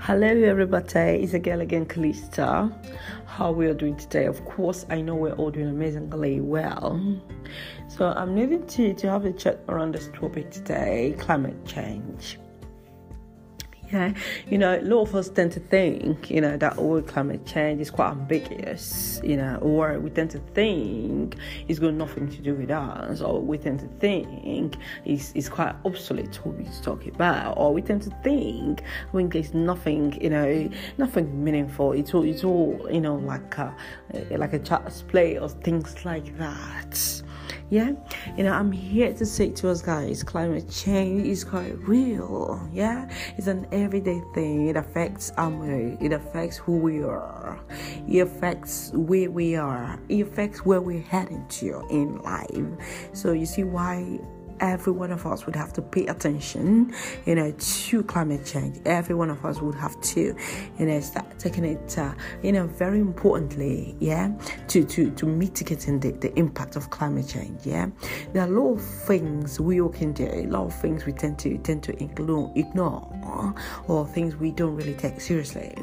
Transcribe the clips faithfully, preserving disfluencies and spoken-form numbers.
Hello everybody, it's again again Kalista. How we are doing today? Of course, I know we're all doing amazingly well. So I'm needing to, to have a chat around this topic today, climate change. Yeah, you know, a lot of us tend to think, you know, that all climate change is quite ambiguous, you know, or we tend to think it's got nothing to do with us, or we tend to think it's, it's quite obsolete to be talking about, or we tend to think, I mean, there's nothing, you know, nothing meaningful. It's all, it's all, you know, like a, like a child's play or things like that. Yeah, you know, I'm here to say to us guys, climate change is quite real. Yeah, it's an everyday thing. It affects our mood. It affects who we are. It affects where we are. It affects where we're heading to in life. So you see why every one of us would have to pay attention, you know, to climate change. Every one of us would have to, you know, start taking it, uh, you know, very importantly, yeah, to to to mitigating the, the impact of climate change. Yeah, there are a lot of things we all can do. A lot of things we tend to tend to ignore, ignore, or things we don't really take seriously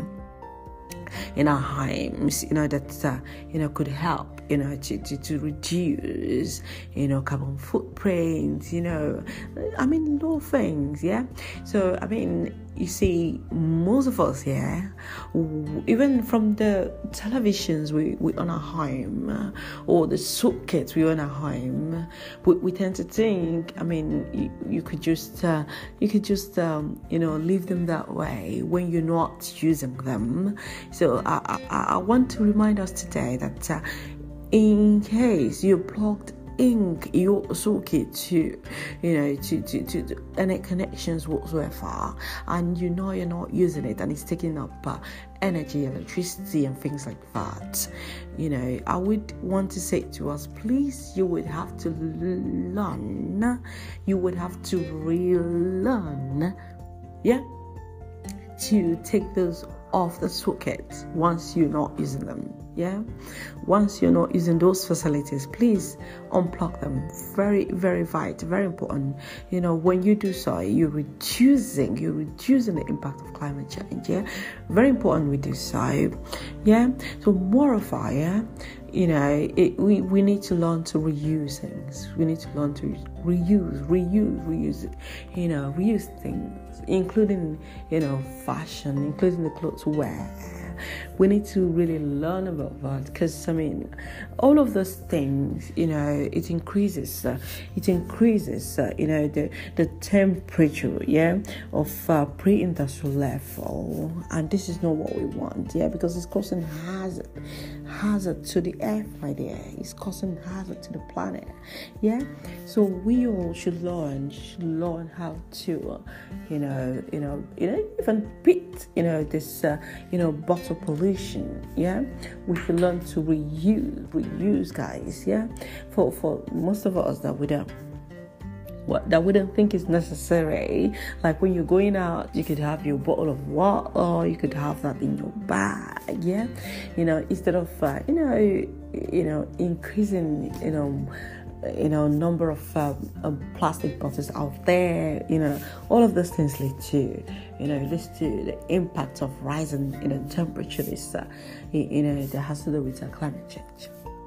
in our homes, you know, that uh, you know could help, you know, to, to, to reduce, you know, carbon footprints, you know, I mean, little things, yeah. So I mean, you see, most of us, yeah, even from the televisions we, we own our home, uh, or the sockets we own our home, we, we tend to think, I mean, you, you could just, uh, you could just, um, you know, leave them that way when you're not using them. So I, I, I want to remind us today that uh, in case you're plugged in your socket to, you know, to, to, to, to any connections whatsoever, and you know you're not using it and it's taking up uh, energy, electricity and things like that, you know, I would want to say to us, please, you would have to learn, you would have to relearn, yeah, to take those off the socket once you're not using them. Yeah, once you're not using those facilities, please unplug them. Very, very vital, very important. You know, when you do so, you're reducing, you're reducing the impact of climate change. Yeah, very important we do so. Yeah, so moreover, yeah, you know, it, we we need to learn to reuse things. We need to learn to reuse, reuse, reuse. You know, reuse things, including, you know, fashion, including the clothes we wear. We need to really learn about that, because I mean, all of those things, you know, it increases, uh, it increases, uh, you know, the the temperature, yeah, of uh, pre-industrial level, and this is not what we want, yeah, because it's causing hazard, hazard to the earth, my dear. It's causing hazard to the planet, yeah. So we all should learn, should learn how to, uh, you know, you know, you know, even beat, you know, this, uh, you know, bottle pollution, yeah. We should learn to reuse, reuse, guys, yeah. For for most of us that we don't, what that we don't think is necessary. Like when you're going out, you could have your bottle of water, or you could have that in your bag, yeah. You know, instead of uh, you know, you know, increasing, you know. you know, number of uh, uh, plastic bottles out there, you know, all of those things lead to, you know, leads to the impact of rising, you know, temperature. This, uh, you know, that has to do with uh, climate change.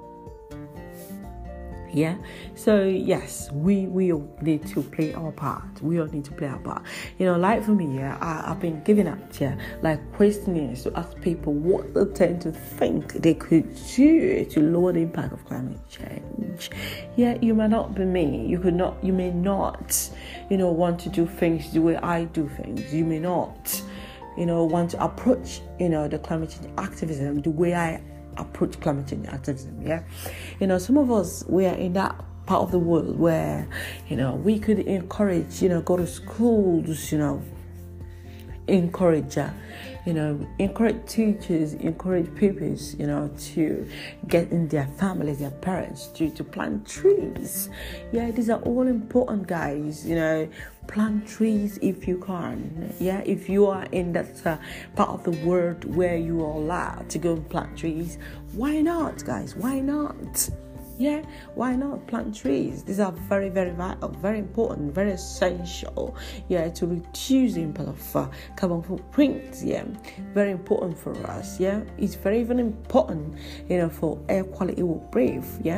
Yeah, so yes, we we all need to play our part. We all need to play our part. You know, like for me, yeah, I, I've been giving out, yeah, like questionnaires to ask people what they tend to think they could do to lower the impact of climate change. Yeah, you may not be me. You could not. You may not, you know, want to do things the way I do things. You may not, you know, want to approach, you know, the climate change activism the way I approach climate change activism. Yeah, you know, some of us, we are in that part of the world where, you know, we could encourage, you know, go to schools, you know, encourage uh, you know encourage teachers, encourage pupils, you know, to get in their families, their parents, to to plant trees. Yeah, these are all important, guys. You know, plant trees if you can. Yeah, if you are in that uh, part of the world where you are allowed to go and plant trees, why not, guys? Why not? Yeah, why not plant trees? These are very, very vital, very important, very essential. Yeah, to reduce the impact of uh, carbon footprint. Yeah, very important for us. Yeah, it's very, very important, you know, for air quality we breathe. Yeah,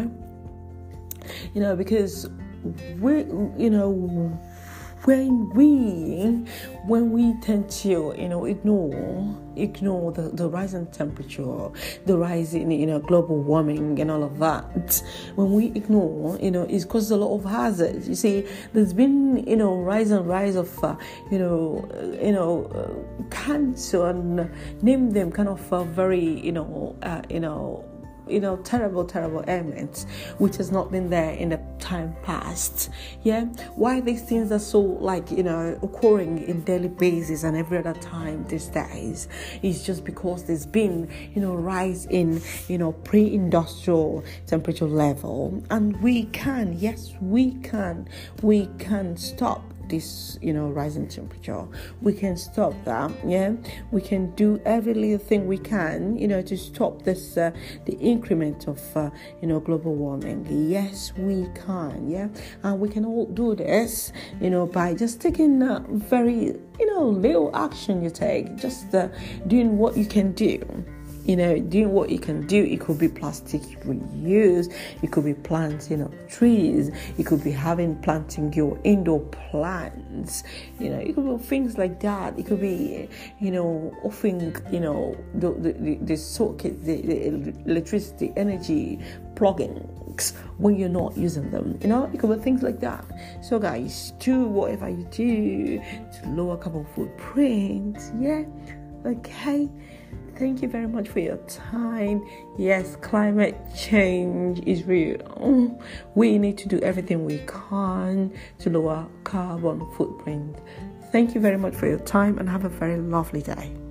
you know, because we, you know, when we when we tend to you know ignore ignore the, the rising temperature, the rising you know global warming and all of that, when we ignore, you know it causes a lot of hazards. You see, there's been you know rise and rise of uh, you know uh, you know uh, cancer and name them kind of uh, very you know uh, you know you know terrible terrible ailments which has not been there in the time past. Yeah, why these things are so like you know occurring in daily basis and every other time these days is just because there's been you know rise in you know pre-industrial temperature level, and we can yes we can we can stop this you know rising temperature. We can stop that. Yeah, we can do every little thing we can you know to stop this uh, the increment of uh, you know global warming. Yes, we can. Yeah, and we can all do this you know by just taking uh, very you know little action you take, just uh, doing what you can do. You know, doing what you can do. It could be plastic reuse. It could be planting of trees. It could be having planting your indoor plants. You know, it could be things like that. It could be, you know, offering, you know, the the, the, the socket, the, the electricity, energy plugins when you're not using them. You know, it could be things like that. So, guys, do whatever you do to lower carbon footprint. Yeah, okay. Thank you very much for your time. Yes, climate change is real. We need to do everything we can to lower carbon footprint. Thank you very much for your time and have a very lovely day.